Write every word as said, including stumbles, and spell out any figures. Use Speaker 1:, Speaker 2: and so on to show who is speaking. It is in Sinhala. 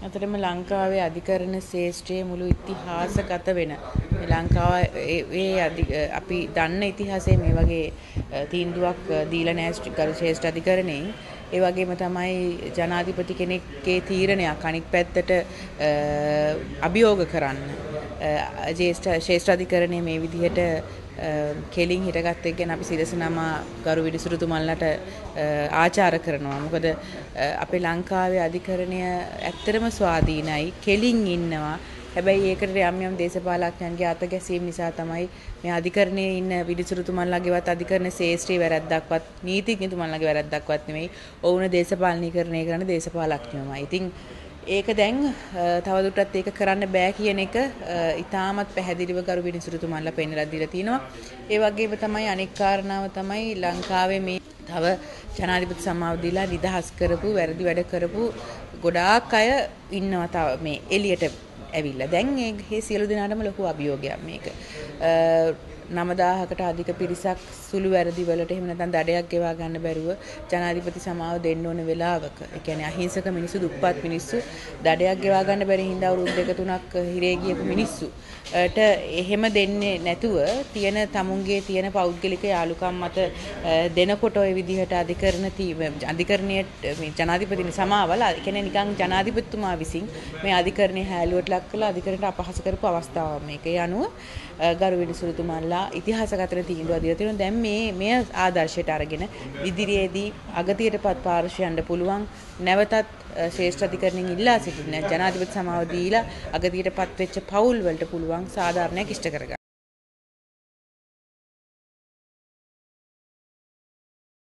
Speaker 1: අතරම ලංකාවේ අධිකරණ ශේෂ්ත්‍රයේ මුළු ඉතිහාසගත වෙන ලංකාවේ අපි දන්න ඉතිහාසයේ මේ වගේ තීන්දුවක් දීලා නැහැ ගරු ශේෂ්ඨ අධිකරණයෙන්. ඒ වගේම තමයි ජනාධිපති කෙනෙක්ගේ තීරණයක් අනික් පැත්තට අභියෝග කරන්න ජේෂ්ඨ ශේෂ්ඨ අධිකරණයේ මේ විදිහට කෙලින් හිටගත් එක ගැන අපි සිරසනම ගරු විනිසුරුතුමන්ලට ආචාර කරනවා. මොකද අපේ ලංකාවේ අධිකරණය ඇත්තටම ස්වාධීනයි, කෙලින් ඉන්නවා. හැබැයි ඒකට යම් යම් දේශපාලඥයන්ගේ අත ගැසීම නිසා තමයි මේ අධිකරණයේ ඉන්න විනිසුරුතුමන්ලගේවත් අධිකරණ ශේෂ්ත්‍රී වැරද්දක්වත් නීතිඥතුමන්ලගේ වැරද්දක්වත් නෙමෙයි. ඔවුන් දේශපාලනීකරණය කරන දේශපාලඥයෝමයි. ඉතින් ඒක දැන් තවදුරටත් ඒක කරන්න බෑ කියන එක ඉතාමත් පැහැදිලිව ගරු විනිසුරුතුමන්ලා පෙන්නලා දීලා තිනවා. ඒ වගේම තමයි අනෙක් කාරණාව තමයි ලංකාවේ මේ තව ජනාධිපති සමාව දීලා නිදහස් කරපු වැරදි වැඩ කරපු ගොඩාක් අය ඉන්නවා තව මේ එළියට ඇවිල්ලා. දැන් මේ සියලු දෙනාටම ලොකු අභියෝගයක් මේක. නවදාහකට අධික පිරිසක් සුළු වැරදි වලට එහෙම නැත්නම් දඩයක් ගෙවා ගන්න බැරුව ජනාධිපති සමාව දෙන්න ඕන වෙලාවක, ඒ කියන්නේ අහිංසක මිනිස්සු, දුප්පත් මිනිස්සු දඩයක් ගෙවා ගන්න බැරි හින්දා අවුරුදු දෙක තුනක් හිරේ ගියපු මිනිස්සුට එහෙම දෙන්නේ නැතුව තියෙන තමුන්ගේ තියෙන පෞද්ගලික යාලුකම් මත දෙනකොට ওই විදිහට අධිකරණ අධිකරණයේ මේ ජනාධිපති සමාවල, ඒ කියන්නේ නිකන් ජනාධිපතිතුමා විසින් මේ අධිකරණයේ හැලුවට ලක් කළා අධිකරණයට අපහාස කරපු අවස්ථාවක් මේක. ඒ අනුව ගරු විනිසුරුතුමන්ලා ඉතිහාසගත තීන්දුවක් දීලා තියෙනවා. දැන් මේ මෙය ආදර්ශයට අරගෙන ඉදිරියේදී අගතියටපත් පාර්ශ්වයන්ට පුළුවන් නැවතත් ශ්‍රේෂ්ඨ අධිකරණයෙන් ඉල්ලා සිටින ජනාධිපති සමාව දීලා අගතියටපත් වෙච්ච පවුල් වලට පුළුවන් සාධාරණයක් ඉෂ්ට කරගන්න.